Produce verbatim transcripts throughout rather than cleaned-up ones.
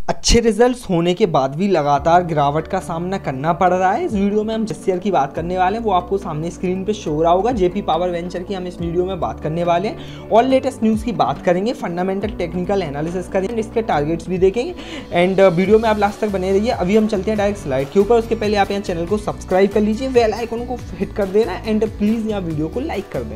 अच्छे रिजल्ट्स होने के बाद भी लगातार गिरावट का सामना करना पड़ रहा है। इस वीडियो में हम जिस शेयर की बात करने वाले हैं वो आपको सामने स्क्रीन पे शो हो रहा होगा। जेपी पावर वेंचर की हम इस वीडियो में बात करने वाले हैं और लेटेस्ट न्यूज़ की बात करेंगे, फंडामेंटल टेक्निकल एनालिसिस करेंगे, इसके टारगेट्स भी देखेंगे एंड वीडियो में आप लास्ट तक बने रहिए। अभी हम चलते हैं डायरेक्ट स्लाइड के ऊपर। उसके पहले आप यहाँ चैनल को सब्सक्राइब कर लीजिए, बेल आइकन को हिट कर देना एंड प्लीज़ यहाँ वीडियो को लाइक कर दें।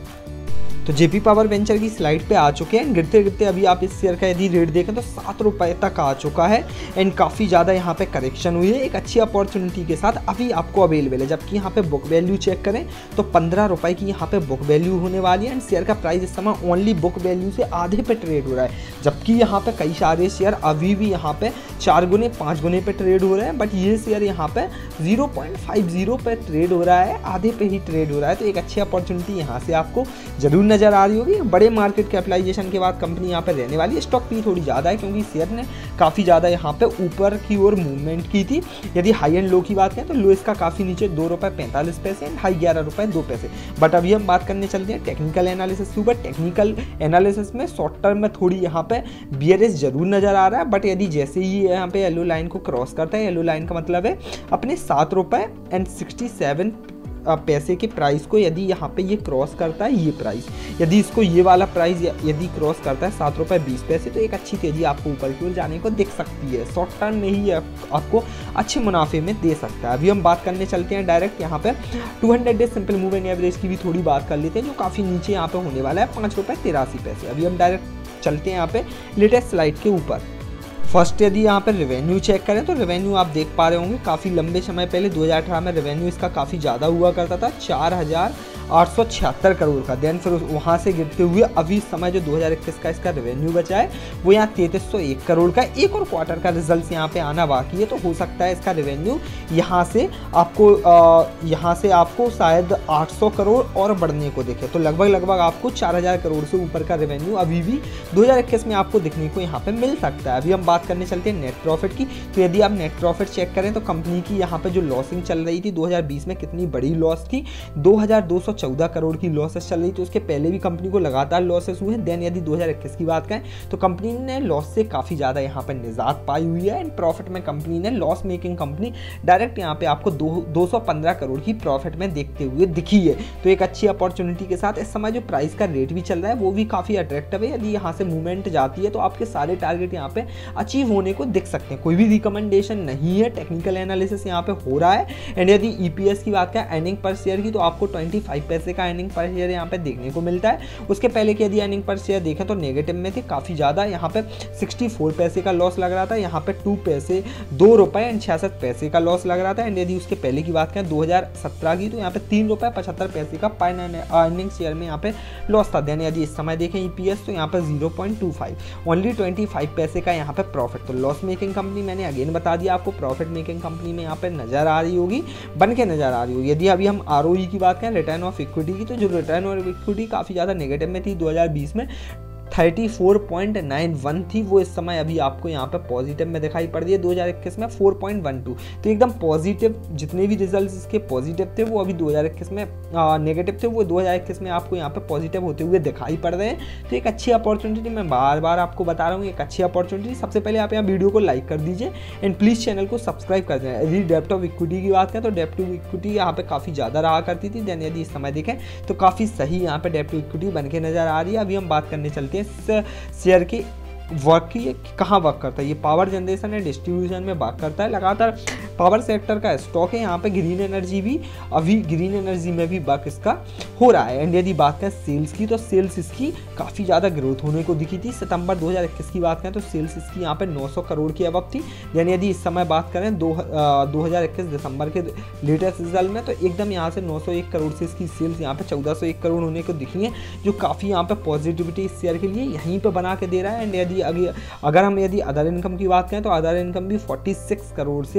तो जेपी पावर वेंचर की स्लाइड पे आ चुके हैं। गिरते गिरते अभी आप इस शेयर का यदि रेट देखें तो सात रुपए तक आ चुका है एंड काफ़ी ज़्यादा यहाँ पे करेक्शन हुई है। एक अच्छी अपॉर्चुनिटी के साथ अभी आपको अवेलेबल है, जबकि यहाँ पे बुक वैल्यू चेक करें तो पंद्रह रुपए की यहाँ पे बुक वैल्यू होने वाली है एंड शेयर का प्राइस इस समय ओनली बुक वैल्यू से आधे पे ट्रेड हो रहा है, जबकि यहाँ पे कई सारे शेयर अभी भी यहाँ पे चार गुने पाँच गुने पे ट्रेड हो रहे हैं, बट ये शेयर यहाँ पे जीरो पॉइंट फाइव जीरो पे ट्रेड हो रहा है, आधे पे ही ट्रेड हो रहा है। तो एक अच्छी अपॉर्चुनिटी यहाँ से आपको जरूर नजर आ रही होगी। बड़े मार्केट कैपिटलाइजेशन के बाद कंपनी यहाँ पे रहने वाली है। स्टॉक भी थोड़ी ज़्यादा है क्योंकि शेयर ने काफ़ी ज़्यादा यहाँ पे ऊपर की ओर मूवमेंट की थी। यदि हाई एंड लो की बात करें तो लो इसका काफ़ी नीचे दो रुपये पैंतालीस पैसे एंड हाई ग्यारह रुपये दो पैसे। बट अभी हम बात करने चलते हैं टेक्निकल एनालिसिस के ऊपर। टेक्निकल एनालिसिस में शॉर्ट टर्म में थोड़ी यहाँ पे बियरिश जरूर नजर आ रहा है, बट यदि जैसे ही यहाँ पे येलो लाइन को क्रॉस करता है, येलो लाइन का मतलब है अपने सात रुपये एंड सिक्सटी सेवन पैसे के प्राइस को यदि यहाँ पे ये क्रॉस करता है, ये प्राइस यदि इसको ये वाला प्राइस यदि क्रॉस करता है सात रुपये बीस पैसे, तो एक अच्छी तेजी आपको ऊपर की ओर जाने को दिख सकती है। शॉर्ट टर्म में ही आपको अच्छे मुनाफे में दे सकता है। अभी हम बात करने चलते हैं डायरेक्ट यहाँ पे two hundred days simple moving average की भी थोड़ी बात कर लेते हैं, जो काफ़ी नीचे यहाँ पे होने वाला है पाँच रुपये तिरासी पैसे। अभी हम डायरेक्ट चलते हैं यहाँ पे लेटेस्ट स्लाइड के ऊपर। फर्स्ट यदि यहाँ पर रेवेन्यू चेक करें तो रेवेन्यू आप देख पा रहे होंगे काफ़ी लंबे समय पहले दो हज़ार अठारह में रेवेन्यू इसका काफ़ी ज़्यादा हुआ करता था, चार हज़ार आठ सौ छिहत्तर करोड़ का। देन फिर वहाँ से गिरते हुए अभी समय जो दो हज़ार इक्कीस का इसका रेवेन्यू बचा है वो यहाँ तैंतीस सौ एक करोड़ का। एक और क्वार्टर का रिजल्ट यहाँ पे आना बाकी है, तो हो सकता है इसका रेवेन्यू यहाँ से आपको यहाँ से आपको शायद आठ सौ करोड़ और बढ़ने को दिखे। तो लगभग लगभग आपको चार हज़ार करोड़ से ऊपर का रेवेन्यू अभी भी दो हज़ार इक्कीस में आपको दिखने को यहाँ पे मिल सकता है। अभी हम बात करने चलते हैं नेट प्रॉफिट की। तो यदि आप नेट प्रॉफिट चेक करें तो कंपनी की यहाँ पे जो लॉसिंग चल रही थी दो हज़ार बीस में कितनी बड़ी लॉस थी, दो हज़ार दो सौ चौदह करोड़ की लॉसेस चल रही थी। उसके पहले भी कंपनी को लगातार लॉसेस हुए हैं। देन यदि दो हज़ार इक्कीस की बात करें तो कंपनी ने लॉस से काफ़ी ज़्यादा यहाँ पर निजात पाई हुई है एंड प्रॉफिट में कंपनी ने लॉस मेकिंग कंपनी डायरेक्ट यहाँ पे आपको दो सौ पंद्रह करोड़ की प्रॉफिट में देखते हुए दिखी है। तो एक अच्छी अपॉर्चुनिटी के साथ इस समय जो प्राइस का रेट भी चल रहा है वो भी काफ़ी अट्रैक्टिव है। यदि यहाँ से मूवमेंट जाती है तो आपके सारे टारगेट यहाँ पे अचीव होने को दिख सकते हैं। कोई भी रिकमेंडेशन नहीं है, टेक्निकल एनालिसिस यहाँ पे हो रहा है। एंड यदि ईपीएस की बात करें अर्निंग पर शेयर की तो आपको पच्चीस पैसे का अर्निंग पर शेयर यहाँ पे देखने को मिलता है। उसके पहले की यदि अर्निंग पर शेयर देखें तो नेगेटिव में थे काफ़ी ज़्यादा, यहाँ पे चौंसठ पैसे का लॉस लग रहा था, यहाँ पे टू पैसे दो रुपये एंड छियासठ पैसे का लॉस लग रहा था। एंड यदि उसके पहले की बात करें दो हज़ार सत्रह की तो यहाँ पे तीन रुपये पचहत्तर पैसे का पर अर्निंग शेयर में यहाँ पे लॉस था। देन यदि इस समय देखें ईपीएस तो यहाँ पे zero point two five only twenty five पैसे का यहाँ पे प्रॉफिट। तो लॉस मेकिंग कंपनी मैंने अगेन बता दिया आपको, प्रॉफिट मेकिंग कंपनी में यहाँ पे नजर आ रही होगी, बन के नजर आ रही होगी। यदि अभी हम आरओई की बात करें, रिटर्न ऑफ इक्विटी की, तो जो रिटर्न ऑफ इक्विटी काफ़ी ज़्यादा नेगेटिव में थी दो हज़ार बीस में चौंतीस पॉइंट नाइन वन थी, वो इस समय अभी आपको यहाँ पे पॉजिटिव में दिखाई पड़ रही है दो हज़ार इक्कीस में चार पॉइंट बारह। तो एकदम पॉजिटिव, जितने भी रिजल्ट्स इसके पॉजिटिव थे वो अभी दो हज़ार इक्कीस में नेगेटिव थे, वो दो हज़ार इक्कीस में आपको यहाँ पे पॉजिटिव होते हुए दिखाई पड़ रहे हैं। तो एक अच्छी अपॉर्चुनिटी, मैं बार बार आपको बता रहा हूँ, एक अच्छी अपॉर्चुनिटी। सबसे पहले आप यहाँ वीडियो को लाइक कर दीजिए एंड प्लीज़ चैनल को सब्सक्राइब कर दें। यदि डेप्थ ऑफ इक्विटी की बात करें तो डेप्थ ऑफ इक्विटी यहाँ पे काफ़ी ज़्यादा रहा करती थी। देन यदि इस समय देखें तो काफ़ी सही यहाँ पे डेप्थ ऑफ इक्विटी बन के नजर आ रही है। अभी हम बात करने चलते हैं शेयर की वर्क की, कहाँ वर्क करता है। ये पावर जनरेशन एंड डिस्ट्रीब्यूशन में वर्क करता है। लगातार पावर सेक्टर का स्टॉक है। यहाँ पे ग्रीन एनर्जी भी, अभी ग्रीन एनर्जी में भी वर्क इसका हो रहा है। एंड यदि बात करें सेल्स की तो सेल्स इसकी काफ़ी ज़्यादा ग्रोथ होने को दिखी थी। सितंबर दो हज़ार इक्कीस की बात करें तो सेल्स इसकी यहाँ पे नौ सौ करोड़ की अबव थी। यानी यदि इस समय बात करें दो दो हज़ार इक्कीस दिसंबर के लेटेस्ट रिजल्ट में तो एकदम यहाँ से नौ सौ एक करोड़ से इसकी सेल्स यहाँ पे चौदह सौ एक करोड़ होने को दिखी है, जो काफ़ी यहाँ पे पॉजिटिविटी इस शेयर के लिए यहीं पर बना के दे रहा है। एंड यदि अगर हम यदि अदर इनकम की बात करें तो अदर इनकम भी छियालीस करोड़ से बढ़ के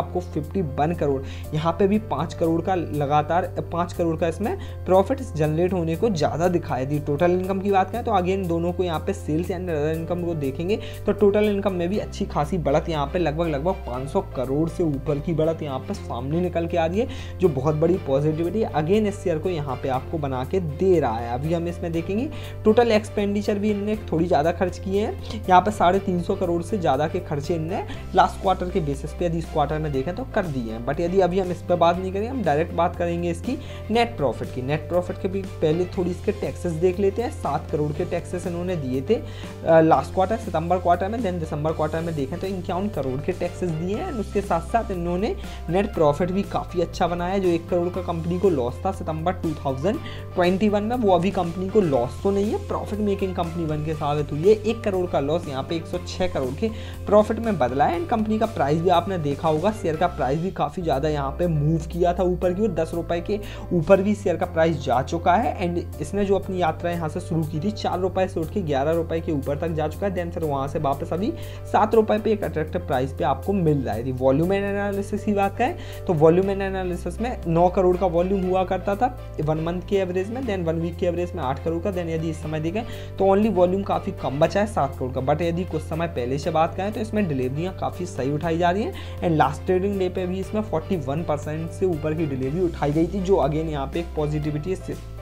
आपको इक्यावन करोड़, यहाँ पे भी पाँच करोड़ का लगातार पाँच करोड़ का इसमें प्रॉफिट जनरेट होने को ज़्यादा दिखाई दी। टोटल इनकम की बात करें तो अगेन दोनों को यहाँ पे सेल्स एंड अदर इनकम को देखेंगे तो टोटल इनकम में भी अच्छी खासी बढ़त यहाँ पे लगभग लगभग पाँच सौ करोड़ से ऊपर की बढ़त यहाँ पे सामने निकल के आ रही है, जो बहुत बड़ी पॉजिटिविटी अगेन इस शेयर को यहाँ पे आपको बना के दे रहा है। अभी हम इसमें देखेंगे टोटल एक्सपेंडिचर भी इनने थोड़ी ज़्यादा खर्च किए हैं, यहाँ पे साढ़े तीन सौ करोड़ से ज़्यादा के खर्चे इनने लास्ट क्वार्टर के बेसिस पे यदि इस क्वार्टर में देखें तो कर दिए हैं। बट यदि अभी हम इस पर बात नहीं करेंगे, हम डायरेक्ट बात करेंगे इसकी नेट प्रॉफिट की। नेट प्रॉफिट के भी पहले थोड़ी इसके टैक्सेस देख लेते हैं। सात करोड़ के टैक्सेस इन्होंने दिए थे लास्ट क्वार्टर सितंबर क्वार्टर में, देन दिसंबर क्वार्टर में देखें तो इक्यावन करोड़ के टैक्सेस दिए हैं। उसके साथ साथ इन्होंने नेट प्रॉफिट भी काफ़ी अच्छा बनाया। जो एक करोड़ का कंपनी को लॉस था सितंबर दो हज़ार इक्कीस में, वो अभी कंपनी को लॉस तो नहीं है, प्रॉफिट मेकिंग कंपनी बन के साबित हुई है। एक करोड़ का लॉस यहाँ पे एक सौ छह करोड़ के प्रॉफिट में बदला है। एंड कंपनी का प्राइस भी आपने देखा होगा, शेयर का प्राइस भी काफ़ी ज़्यादा यहाँ पे मूव किया था ऊपर की ओर, दस रुपए के ऊपर भी शेयर का प्राइस जा चुका है। एंड इसने जो अपनी यात्रा यहाँ से शुरू की थी चार रुपए से उठ के ग्यारह रुपए के ऊपर तक जा चुका है। देन फिर वहाँ से वापस अभी सात रुपए पे एक अट्रैक्टिव प्राइस पे आपको मिल रहा है। वॉल्यूम एंड एनालिसिस की बात करें तो वॉल्यूम एंड एनालिसिस में नौ करोड़ का वॉल्यूम हुआ करता था वन मंथ के एवरेज में, देन वन वीक के एवरेज में आठ करोड़ का। देन यदि इस समय देखें तो ओनली वॉल्यूम काफ़ी कम बचा है सात करोड़ का। बट यदि कुछ समय पहले से बात करें तो इसमें डिलीवरियाँ काफ़ी सही उठाई जा रही हैं। एंड लास्ट ट्रेडिंग डे पे भी इसमें इकतालीस परसेंट से ऊपर की डिलीवरी उठाई गई थी, जो अगेन यहाँ पे एक पॉजिटिविटी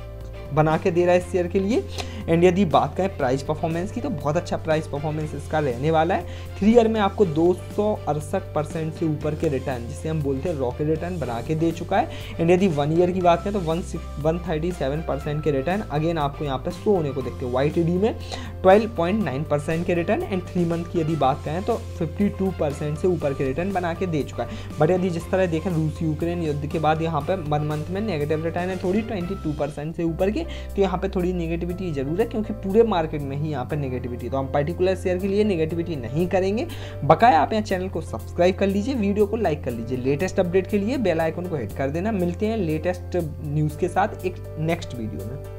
बना के दे रहा है इस शेयर के लिए। एंड यदि बात करें प्राइस परफॉर्मेंस की तो बहुत अच्छा प्राइस परफॉर्मेंस इसका रहने वाला है। थ्री ईयर में आपको दो सौ अड़सठ परसेंट से ऊपर के रिटर्न, जिसे हम बोलते हैं रॉकेट रिटर्न, बना के दे चुका है। एंड यदि वन ईयर की बात करें तो one one thirty seven percent के रिटर्न अगेन आपको यहाँ पे शो होने को देखते हैं। वाई टी डी में ट्वेल्व पॉइंट नाइन परसेंट के रिटर्न। एंड थ्री मंथ की यदि बात करें तो फिफ्टी टू परसेंट से ऊपर के रिटर्न बना के दे चुका है। बट यदि जिस तरह देखें रूस यूक्रेन युद्ध के बाद यहाँ पे वन मंथ में नेगेटिव रिटर्न है थोड़ी ट्वेंटी टू परसेंट से ऊपर के, तो यहाँ पे थोड़ी नेगेटिविटी जरूर है, क्योंकि पूरे मार्केट में ही यहाँ पे नेगेटिविटी, तो हम पर्टिकुलर शेयर के लिए नेगेटिविटी नहीं करेंगे। बकाया आप यहाँ चैनल को सब्सक्राइब कर लीजिए, वीडियो को लाइक कर लीजिए। लेटेस्ट अपडेट के लिए बेल आइकन को हिट कर देना। मिलते हैं लेटेस्ट न्यूज़ के साथ एक नेक्स्ट वीडियो में।